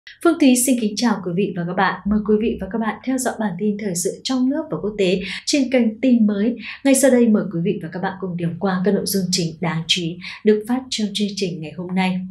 Phương Thúy xin kính chào quý vị và các bạn. Mời quý vị và các bạn theo dõi bản tin thời sự trong nước và quốc tế trên kênh Tin Mới. Ngay sau đây mời quý vị và các bạn cùng điểm qua các nội dung chính đáng chú ý được phát trong chương trình ngày hôm nay.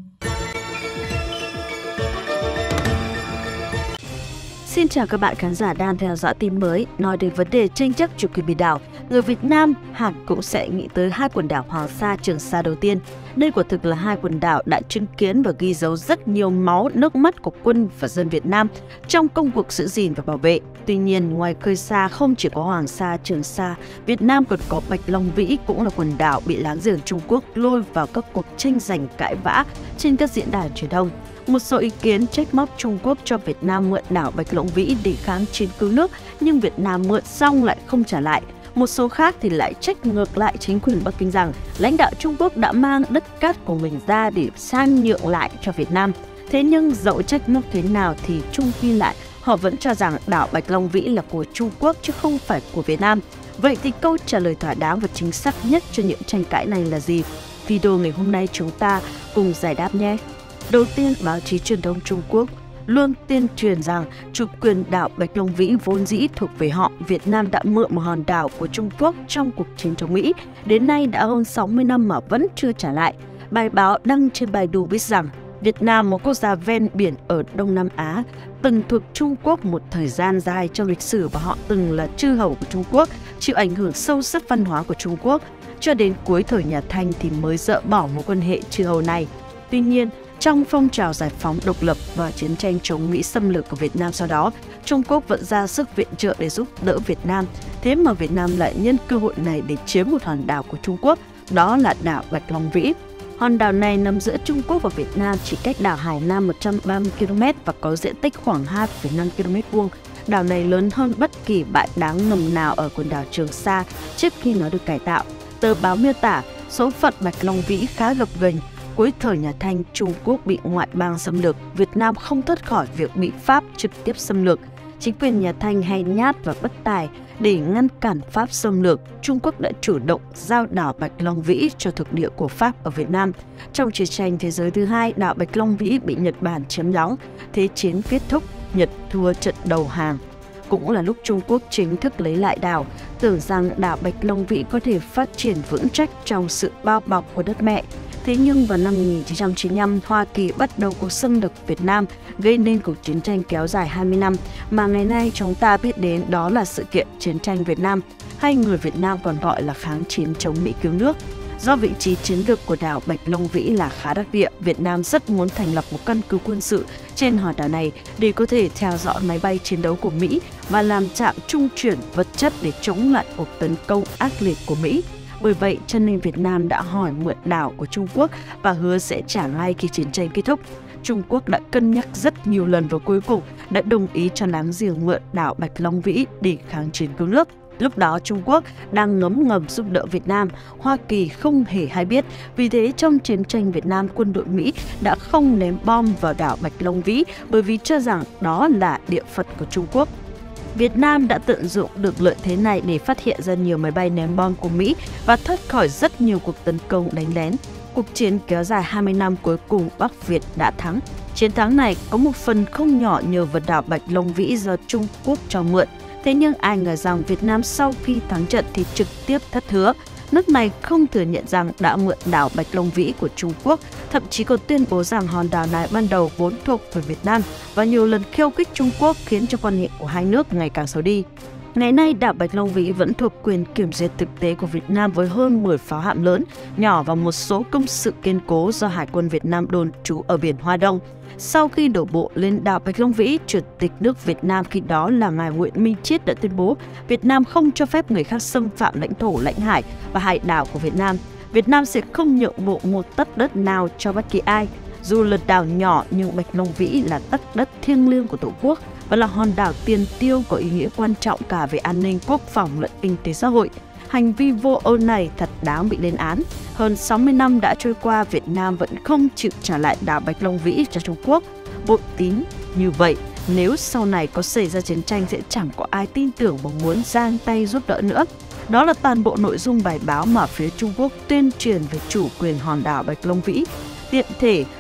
Xin chào các bạn khán giả đang theo dõi Tin Mới. Nói đến vấn đề tranh chấp chủ quyền biển đảo, người Việt Nam hẳn cũng sẽ nghĩ tới hai quần đảo Hoàng Sa, Trường Sa đầu tiên. Đây quả thực là hai quần đảo đã chứng kiến và ghi dấu rất nhiều máu, nước mắt của quân và dân Việt Nam trong công cuộc giữ gìn và bảo vệ. Tuy nhiên, ngoài khơi xa không chỉ có Hoàng Sa, Trường Sa, Việt Nam còn có Bạch Long Vĩ, cũng là quần đảo bị láng giềng Trung Quốc lôi vào các cuộc tranh giành cãi vã trên các diễn đàn truyền thông. Một số ý kiến trách móc Trung Quốc cho Việt Nam mượn đảo Bạch Long Vĩ để kháng chiến cứu nước, nhưng Việt Nam mượn xong lại không trả lại. Một số khác thì lại trách ngược lại chính quyền Bắc Kinh rằng lãnh đạo Trung Quốc đã mang đất cát của mình ra để sang nhượng lại cho Việt Nam. Thế nhưng dẫu trách móc thế nào thì chung quy lại, họ vẫn cho rằng đảo Bạch Long Vĩ là của Trung Quốc chứ không phải của Việt Nam. Vậy thì câu trả lời thỏa đáng và chính xác nhất cho những tranh cãi này là gì? Video ngày hôm nay chúng ta cùng giải đáp nhé! Đầu tiên, báo chí truyền thông Trung Quốc luôn tuyên truyền rằng chủ quyền đảo Bạch Long Vĩ vốn dĩ thuộc về họ. Việt Nam đã mượn một hòn đảo của Trung Quốc trong cuộc chiến chống Mỹ. Đến nay đã hơn 60 năm mà vẫn chưa trả lại. Bài báo đăng trên Baidu viết rằng Việt Nam, một quốc gia ven biển ở Đông Nam Á, từng thuộc Trung Quốc một thời gian dài trong lịch sử và họ từng là chư hầu của Trung Quốc, chịu ảnh hưởng sâu sắc văn hóa của Trung Quốc. Cho đến cuối thời nhà Thanh thì mới dỡ bỏ mối quan hệ chư hầu này. Tuy nhiên, trong phong trào giải phóng độc lập và chiến tranh chống Mỹ xâm lược của Việt Nam sau đó, Trung Quốc vẫn ra sức viện trợ để giúp đỡ Việt Nam. Thế mà Việt Nam lại nhân cơ hội này để chiếm một hòn đảo của Trung Quốc, đó là đảo Bạch Long Vĩ. Hòn đảo này nằm giữa Trung Quốc và Việt Nam, chỉ cách đảo Hải Nam 130 km và có diện tích khoảng 2,5 km². Đảo này lớn hơn bất kỳ bãi đá ngầm nào ở quần đảo Trường Sa trước khi nó được cải tạo. Tờ báo miêu tả số phận Bạch Long Vĩ khá gập ghềnh. Cuối thời nhà Thanh, Trung Quốc bị ngoại bang xâm lược, Việt Nam không thoát khỏi việc bị Pháp trực tiếp xâm lược. Chính quyền nhà Thanh hay nhát và bất tài, để ngăn cản Pháp xâm lược, Trung Quốc đã chủ động giao đảo Bạch Long Vĩ cho thuộc địa của Pháp ở Việt Nam. Trong chiến tranh thế giới thứ hai, đảo Bạch Long Vĩ bị Nhật Bản chiếm đóng. Thế chiến kết thúc, Nhật thua trận đầu hàng. Cũng là lúc Trung Quốc chính thức lấy lại đảo, tưởng rằng đảo Bạch Long Vĩ có thể phát triển vững chắc trong sự bao bọc của đất mẹ. Thế nhưng vào năm 1995, Hoa Kỳ bắt đầu cuộc xâm lược Việt Nam, gây nên cuộc chiến tranh kéo dài 20 năm, mà ngày nay chúng ta biết đến đó là sự kiện Chiến tranh Việt Nam, hay người Việt Nam còn gọi là kháng chiến chống Mỹ cứu nước. Do vị trí chiến lược của đảo Bạch Long Vĩ là khá đắc địa, Việt Nam rất muốn thành lập một căn cứ quân sự trên hòn đảo này để có thể theo dõi máy bay chiến đấu của Mỹ và làm trạm trung chuyển vật chất để chống lại cuộc tấn công ác liệt của Mỹ. Bởi vậy, cho nên Việt Nam đã hỏi mượn đảo của Trung Quốc và hứa sẽ trả ngay khi chiến tranh kết thúc. Trung Quốc đã cân nhắc rất nhiều lần và cuối cùng đã đồng ý cho láng giềng mượn đảo Bạch Long Vĩ để kháng chiến cứu nước. Lúc đó Trung Quốc đang ngấm ngầm giúp đỡ Việt Nam, Hoa Kỳ không hề hay biết. Vì thế trong chiến tranh Việt Nam, quân đội Mỹ đã không ném bom vào đảo Bạch Long Vĩ bởi vì cho rằng đó là địa phận của Trung Quốc. Việt Nam đã tận dụng được lợi thế này để phát hiện ra nhiều máy bay ném bom của Mỹ và thoát khỏi rất nhiều cuộc tấn công đánh lén. Cuộc chiến kéo dài 20 năm cuối cùng Bắc Việt đã thắng. Chiến thắng này có một phần không nhỏ nhờ vào đảo Bạch Long Vĩ do Trung Quốc cho mượn. Thế nhưng ai ngờ rằng Việt Nam sau khi thắng trận thì trực tiếp thất hứa. Nước này không thừa nhận rằng đã mượn đảo Bạch Long Vĩ của Trung Quốc, thậm chí còn tuyên bố rằng hòn đảo này ban đầu vốn thuộc về Việt Nam và nhiều lần khiêu khích Trung Quốc khiến cho quan hệ của hai nước ngày càng xấu đi. Ngày nay, đảo Bạch Long Vĩ vẫn thuộc quyền kiểm duyệt thực tế của Việt Nam với hơn 10 pháo hạm lớn, nhỏ và một số công sự kiên cố do Hải quân Việt Nam đồn trú ở biển Hoa Đông. Sau khi đổ bộ lên đảo Bạch Long Vĩ, Chủ tịch nước Việt Nam khi đó là ngài Nguyễn Minh Chiết đã tuyên bố Việt Nam không cho phép người khác xâm phạm lãnh thổ, lãnh hải và hải đảo của Việt Nam. Việt Nam sẽ không nhượng bộ một tấc đất nào cho bất kỳ ai. Dù là đảo nhỏ nhưng Bạch Long Vĩ là tấc đất thiêng liêng của Tổ quốc và là hòn đảo tiền tiêu có ý nghĩa quan trọng cả về an ninh quốc phòng lẫn kinh tế xã hội. Hành vi vô ơn này thật đáng bị lên án. Hơn 60 năm đã trôi qua, Việt Nam vẫn không chịu trả lại đảo Bạch Long Vĩ cho Trung Quốc. Bội tín như vậy, nếu sau này có xảy ra chiến tranh sẽ chẳng có ai tin tưởng và muốn giang tay giúp đỡ nữa. Đó là toàn bộ nội dung bài báo mà phía Trung Quốc tuyên truyền về chủ quyền hòn đảo Bạch Long Vĩ. Tiện thể,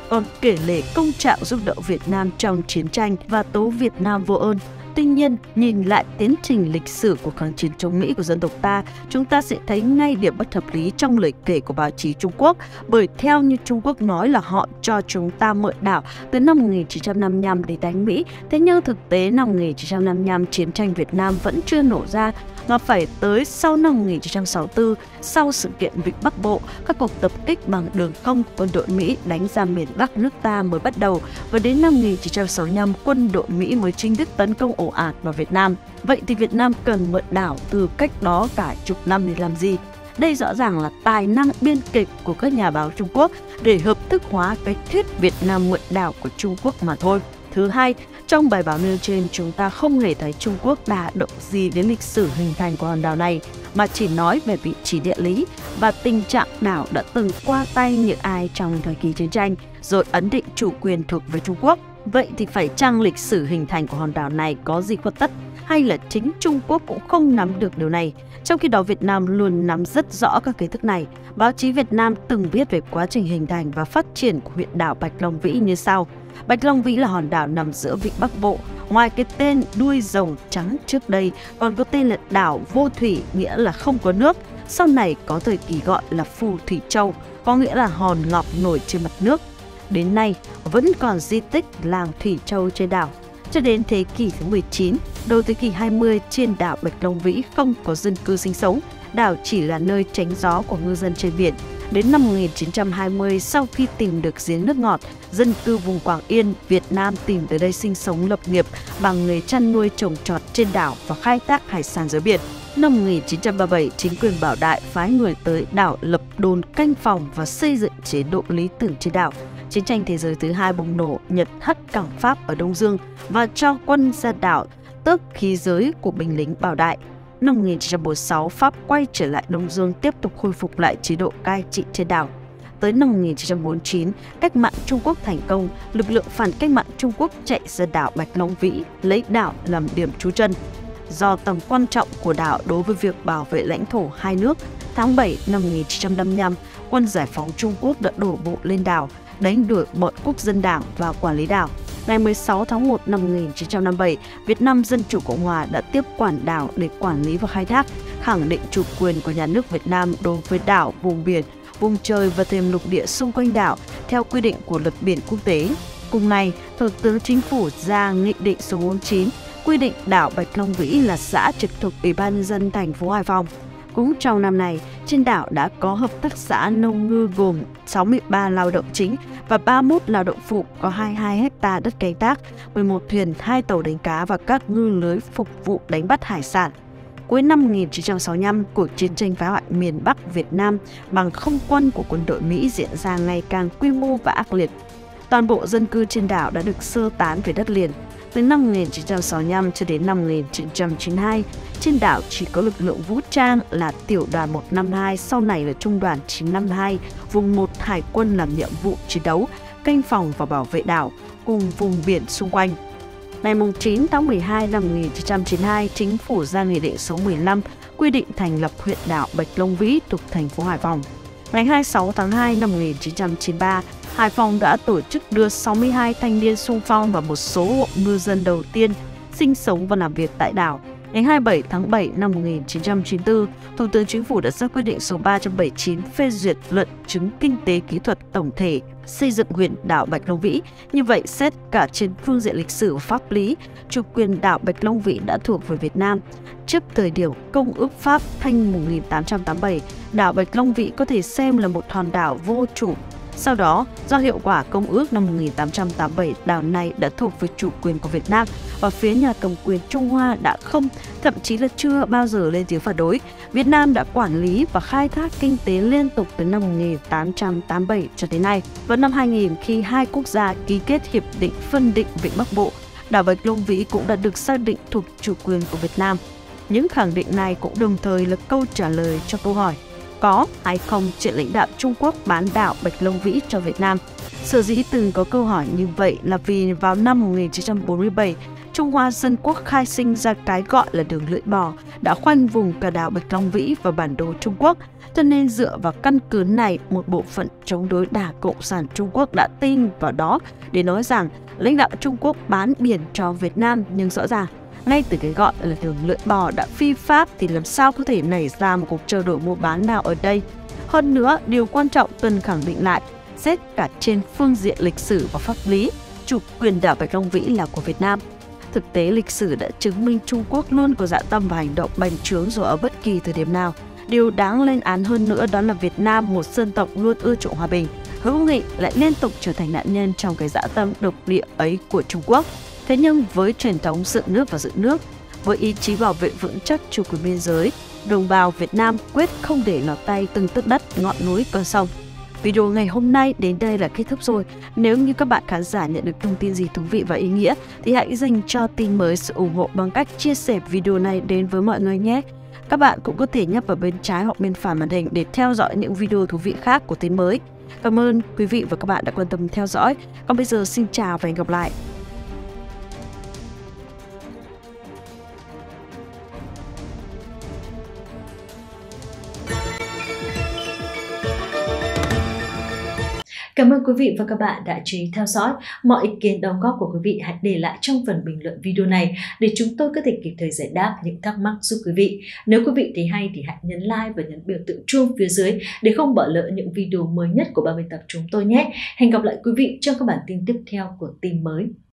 còn kể lể công trạng giúp đỡ Việt Nam trong chiến tranh và tố Việt Nam vô ơn. Tuy nhiên, nhìn lại tiến trình lịch sử của kháng chiến chống Mỹ của dân tộc ta, chúng ta sẽ thấy ngay điểm bất hợp lý trong lời kể của báo chí Trung Quốc, bởi theo như Trung Quốc nói là họ cho chúng ta mượn đảo từ năm 1955 để đánh Mỹ, thế nhưng thực tế năm 1955 chiến tranh Việt Nam vẫn chưa nổ ra, mà phải tới sau năm 1964, sau sự kiện Vịnh Bắc Bộ, các cuộc tập kích bằng đường không quân đội Mỹ đánh ra miền Bắc nước ta mới bắt đầu, và đến năm 1965 quân đội Mỹ mới chính thức tấn công ồ ạt vào Việt Nam. Vậy thì Việt Nam cần mượn đảo từ cách đó cả chục năm để làm gì? Đây rõ ràng là tài năng biên kịch của các nhà báo Trung Quốc để hợp thức hóa cái thuyết Việt Nam mượn đảo của Trung Quốc mà thôi. Thứ hai, trong bài báo nêu trên chúng ta không hề thấy Trung Quốc đả động gì đến lịch sử hình thành của hòn đảo này, mà chỉ nói về vị trí địa lý và tình trạng đảo đã từng qua tay những ai trong thời kỳ chiến tranh, rồi ấn định chủ quyền thuộc về Trung Quốc. Vậy thì phải chăng lịch sử hình thành của hòn đảo này có gì khuất tất, hay là chính Trung Quốc cũng không nắm được điều này? Trong khi đó Việt Nam luôn nắm rất rõ các kiến thức này. Báo chí Việt Nam từng viết về quá trình hình thành và phát triển của huyện đảo Bạch Long Vĩ như sau. Bạch Long Vĩ là hòn đảo nằm giữa Vịnh Bắc Bộ. Ngoài cái tên đuôi rồng trắng trước đây, còn có tên là đảo Vô Thủy, nghĩa là không có nước. Sau này có thời kỳ gọi là Phù Thủy Châu, có nghĩa là hòn ngọc nổi trên mặt nước. Đến nay vẫn còn di tích làng Thủy Châu trên đảo. Cho đến thế kỷ thứ 19, đầu thế kỷ 20, trên đảo Bạch Long Vĩ không có dân cư sinh sống, đảo chỉ là nơi tránh gió của ngư dân trên biển. Đến năm 1920, sau khi tìm được giếng nước ngọt, dân cư vùng Quảng Yên, Việt Nam tìm tới đây sinh sống lập nghiệp bằng nghề chăn nuôi trồng trọt trên đảo và khai thác hải sản dưới biển. Năm 1937, chính quyền Bảo Đại phái người tới đảo lập đồn canh phòng và xây dựng chế độ lý tưởng trên đảo. Chiến tranh thế giới thứ hai bùng nổ, Nhật hất cảng Pháp ở Đông Dương và cho quân ra đảo, tước khí giới của binh lính Bảo Đại. Năm 1946, Pháp quay trở lại Đông Dương tiếp tục khôi phục lại chế độ cai trị trên đảo. Tới năm 1949, cách mạng Trung Quốc thành công, lực lượng phản cách mạng Trung Quốc chạy ra đảo Bạch Long Vĩ, lấy đảo làm điểm trú chân. Do tầm quan trọng của đảo đối với việc bảo vệ lãnh thổ hai nước, tháng 7 năm 1955, quân giải phóng Trung Quốc đã đổ bộ lên đảo, đánh đuổi bọn quốc dân đảng và quản lý đảo. Ngày 16 tháng 1 năm 1957, Việt Nam Dân Chủ Cộng Hòa đã tiếp quản đảo để quản lý và khai thác, khẳng định chủ quyền của nhà nước Việt Nam đối với đảo, vùng biển, vùng trời và thềm lục địa xung quanh đảo theo quy định của luật biển quốc tế. Cùng ngày, Thủ tướng Chính phủ ra Nghị định số 49 quy định đảo Bạch Long Vĩ là xã trực thuộc Ủy ban nhân dân thành phố Hải Phòng. Cũng trong năm này, trên đảo đã có hợp tác xã nông ngư gồm 63 lao động chính và 31 lao động phụ, có 22 ha đất canh tác, 11 thuyền, 2 tàu đánh cá và các ngư lưới phục vụ đánh bắt hải sản. Cuối năm 1965, cuộc chiến tranh phá hoại miền Bắc Việt Nam bằng không quân của quân đội Mỹ diễn ra ngày càng quy mô và ác liệt. Toàn bộ dân cư trên đảo đã được sơ tán về đất liền. Từ năm 1965 cho đến năm 1992, trên đảo chỉ có lực lượng vũ trang là Tiểu đoàn 152, sau này là Trung đoàn 952, vùng 1 Hải quân làm nhiệm vụ chiến đấu, canh phòng và bảo vệ đảo, cùng vùng biển xung quanh. Ngày 9 tháng 12 năm 1992, Chính phủ ra Nghị định số 15 quy định thành lập huyện đảo Bạch Long Vĩ thuộc thành phố Hải Phòng. Ngày 26 tháng 2 năm 1993, Hải Phòng đã tổ chức đưa 62 thanh niên xung phong và một số hộ ngư dân đầu tiên sinh sống và làm việc tại đảo. Ngày 27 tháng 7 năm 1994, Thủ tướng Chính phủ đã ra quyết định số 379 phê duyệt luận chứng kinh tế kỹ thuật tổng thể xây dựng huyện đảo Bạch Long Vĩ. Như vậy, xét cả trên phương diện lịch sử và pháp lý, chủ quyền đảo Bạch Long Vĩ đã thuộc về Việt Nam. Trước thời điểm Công ước Pháp Thanh 1887, đảo Bạch Long Vĩ có thể xem là một hòn đảo vô chủ. Sau đó, do hiệu quả Công ước năm 1887, đảo này đã thuộc về chủ quyền của Việt Nam và phía nhà cầm quyền Trung Hoa đã không, thậm chí là chưa bao giờ lên tiếng phản đối. Việt Nam đã quản lý và khai thác kinh tế liên tục từ năm 1887 cho đến nay. Vào năm 2000, khi hai quốc gia ký kết hiệp định phân định Vịnh Bắc Bộ, đảo Bạch Long Vĩ cũng đã được xác định thuộc chủ quyền của Việt Nam. Những khẳng định này cũng đồng thời là câu trả lời cho câu hỏi có hay không chuyện lãnh đạo Trung Quốc bán đảo Bạch Long Vĩ cho Việt Nam. Sở dĩ từng có câu hỏi như vậy là vì vào năm 1947, Trung Hoa Dân Quốc khai sinh ra cái gọi là đường lưỡi bò, đã khoanh vùng cả đảo Bạch Long Vĩ và bản đồ Trung Quốc. Cho nên dựa vào căn cứ này, một bộ phận chống đối Đảng Cộng sản Trung Quốc đã tin vào đó để nói rằng lãnh đạo Trung Quốc bán biển cho Việt Nam. Nhưng rõ ràng, ngay từ cái gọi là đường lưỡi bò đã phi pháp thì làm sao có thể nảy ra một cuộc trao đổi mua bán nào ở đây. Hơn nữa, điều quan trọng cần khẳng định lại, xét cả trên phương diện lịch sử và pháp lý, chủ quyền đảo Bạch Long Vĩ là của Việt Nam. Thực tế lịch sử đã chứng minh Trung Quốc luôn có dạ tâm và hành động bành trướng dù ở bất kỳ thời điểm nào. Điều đáng lên án hơn nữa đó là Việt Nam, một dân tộc luôn ưa chuộng hòa bình, hữu nghị, lại liên tục trở thành nạn nhân trong cái dã tâm độc địa ấy của Trung Quốc. Thế nhưng với truyền thống dựng nước và giữ nước, với ý chí bảo vệ vững chắc chủ quyền biên giới, đồng bào Việt Nam quyết không để lọt tay từng tấc đất, ngọn núi, con sông. Video ngày hôm nay đến đây là kết thúc rồi. Nếu như các bạn khán giả nhận được thông tin gì thú vị và ý nghĩa thì hãy dành cho tin mới sự ủng hộ bằng cách chia sẻ video này đến với mọi người nhé. Các bạn cũng có thể nhấp vào bên trái hoặc bên phải màn hình để theo dõi những video thú vị khác của tin mới. Cảm ơn quý vị và các bạn đã quan tâm theo dõi. Còn bây giờ xin chào và hẹn gặp lại. Cảm ơn quý vị và các bạn đã chú ý theo dõi. Mọi ý kiến đóng góp của quý vị hãy để lại trong phần bình luận video này để chúng tôi có thể kịp thời giải đáp những thắc mắc giúp quý vị. Nếu quý vị thấy hay thì hãy nhấn like và nhấn biểu tượng chuông phía dưới để không bỏ lỡ những video mới nhất của 30 tập chúng tôi nhé. Hẹn gặp lại quý vị trong các bản tin tiếp theo của tin mới.